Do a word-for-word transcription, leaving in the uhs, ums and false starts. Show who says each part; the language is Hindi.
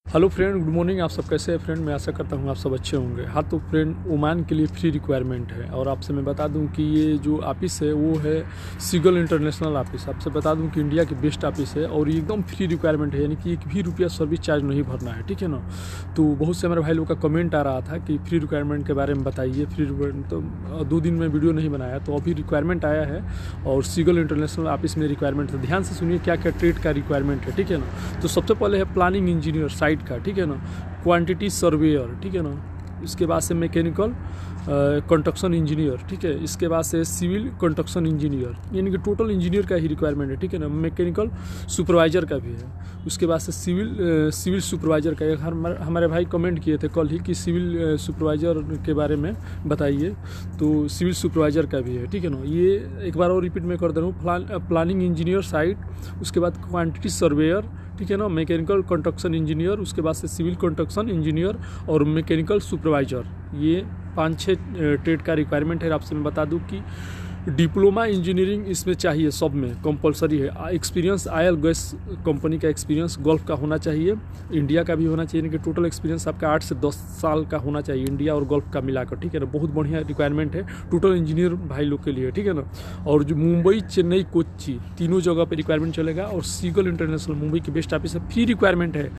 Speaker 1: Hello friend, good morning. आप सब कैसे हैं फ्रेंड? मैं आशा करता हूँ आप सब अच्छे होंगे। हाँ तो फ्रेंड, ओमान के लिए फ्री रिक्वायरमेंट है और आपसे मैं बता दूं कि ये जो ऑफिस है वो है सीगल इंटरनेशनल ऑफिस। आपसे बता दूं कि इंडिया की बेस्ट ऑफिस है और ये एकदम फ्री रिक्वायरमेंट है, यानी कि एक भी रुपया सर्विस चार्ज नहीं भरना है, ठीक है ना। तो बहुत से हमारे भाई लोग का कमेंट आ रहा था कि फ्री रिक्वायरमेंट के बारे में बताइए। फ्री रिक्वायरमेंट तो दो दिन में वीडियो नहीं बनाया, तो अभी रिक्वायरमेंट आया है और सीगल इंटरनेशनल ऑफिस में रिक्वायरमेंट है। ध्यान से सुनिए क्या क्या ट्रेड का रिक्वायरमेंट है, ठीक है ना। तो सबसे पहले है प्लानिंग इंजीनियर साइट का, ठीक है ना। क्वांटिटी सर्वेयर, ठीक है ना। इसके बाद से मैकेनिकल कंस्ट्रक्शन इंजीनियर, ठीक है। इसके बाद से सिविल कंस्ट्रक्शन इंजीनियर, यानी कि टोटल इंजीनियर का ही रिक्वायरमेंट है, ठीक है ना। मैकेनिकल सुपरवाइजर का भी है। उसके बाद से सिविल सिविल सुपरवाइजर का एक हमारे भाई कमेंट किए थे कल ही कि सिविल सुपरवाइजर के बारे में बताइए, तो सिविल सुपरवाइजर का भी है, ठीक है ना। ये एक बार और रिपीट में कर दे रहा हूँ। प्लान प्लानिंग इंजीनियर साइट, उसके बाद क्वांटिटी सर्वेयर, ठीक है ना। मैकेनिकल कंस्ट्रक्शन इंजीनियर, उसके बाद से सिविल कंस्ट्रक्शन इंजीनियर और मैकेनिकल सुपरवाइजर। ये पाँच छः ट्रेड का रिक्वायरमेंट है। आपसे मैं बता दूं कि डिप्लोमा इंजीनियरिंग इसमें चाहिए, सब में कंपलसरी है। एक्सपीरियंस आयल गैस कंपनी का एक्सपीरियंस गल्फ का होना चाहिए, इंडिया का भी होना चाहिए, यानी कि टोटल एक्सपीरियंस आपका आठ से दस साल का होना चाहिए, इंडिया और गल्फ का मिलाकर, ठीक है ना। बहुत बढ़िया रिक्वायरमेंट है टोटल इंजीनियर भाई लोग के लिए, ठीक है ना। और जो मुंबई, चेन्नई, कोच्चि तीनों जगह पर रिक्वायरमेंट चलेगा और सीगल इंटरनेशनल मुंबई की बेस्ट ऑफिस है, फ्री रिक्वायरमेंट है।